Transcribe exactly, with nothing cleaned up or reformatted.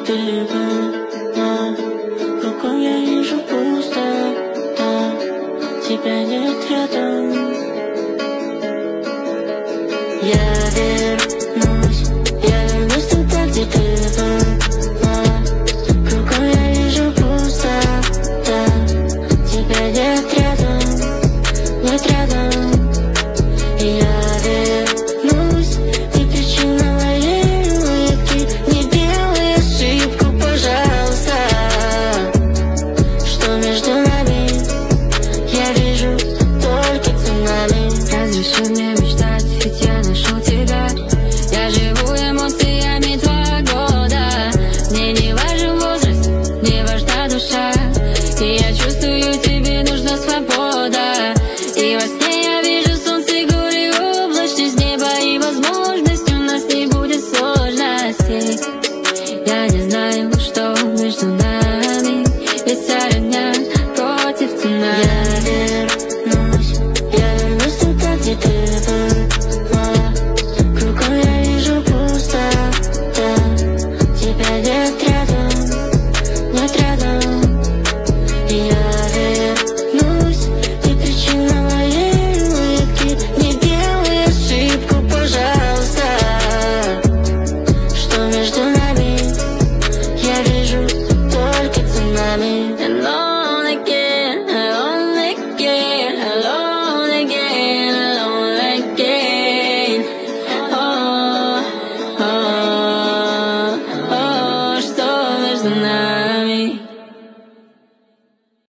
ты была. Кругом я вижу пустота, тебя нет рядом. Я вернусь, я вернусь туда, где ты была. Кругом я вижу пустота, тебя нет рядом, нет рядом. Я вернусь, ты причина моей улыбки. Не делай ошибку, пожалуйста. Что между нами, я вижу только цунами. Разреши мне мечтать, ведь я нашел тебя. Я живу эмоциями два года. Мне не важен возраст, не важна душа. И я чувствую, тебе нужна свобода. И во сне я вижу солнце, горы, облачность неба. И возможность у нас не будет сложностей. Я не знаю, что между нами, ведь вся родня против цунами. Я вернусь, я вернусь туда, где ты была. Кругом я вижу пустота, тебя нет рядом, нет рядом. Я вернусь, ты причина моей улыбки. Не делай ошибку, пожалуйста. Что между нами, я вижу только цунами. Alone again, alone again, alone again, alone again. О, о, о, что между нами?